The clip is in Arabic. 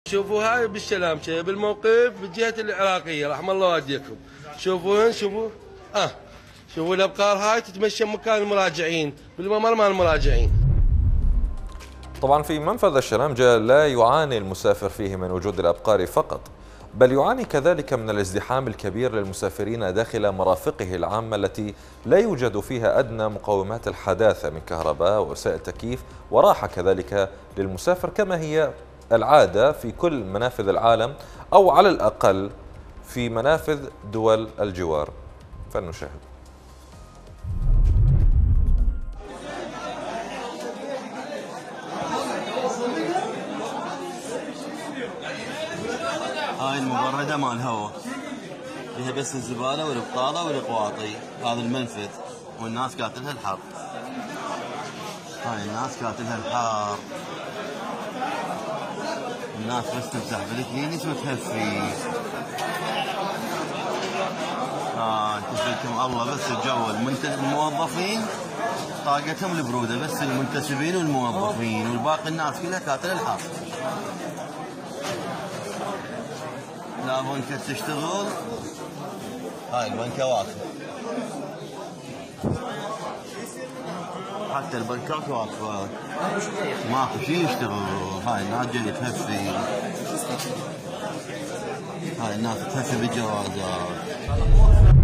شوفوا هاي بالشلامشة بالموقف بالجهة العراقية رحم الله والديكم. شوفوا هن شوفوا شوفوا الابقار هاي تتمشى مكان المراجعين بالممر مال المراجعين. طبعا في منفذ الشلامجة لا يعاني المسافر فيه من وجود الأبقار فقط، بل يعاني كذلك من الازدحام الكبير للمسافرين داخل مرافقه العامة التي لا يوجد فيها أدنى مقومات الحداثة من كهرباء ووسائل تكييف وراحة كذلك للمسافر، كما هي العادة في كل منافذ العالم أو على الأقل في منافذ دول الجوار. فلنشاهد. هاي المبردة مال الهواء فيها بس الزبالة والبطالة والقواطي. هذا المنفذ والناس كاتلها الحر. هاي الناس كاتلها الحر. الناس بس تمسح بالكلينس وتهفي. تفلكم الله بس الجو. الموظفين طاقتهم البرودة، بس المنتسبين والموظفين والباقي الناس كلها كاتلها الحر. لا بنكة تشتغل. هاي البنكة واقفة، حتى البنكات واقفة ماكو شي يشتغل. هاي الناس جاي تهفي. هاي الناس تهفي بالجوازات.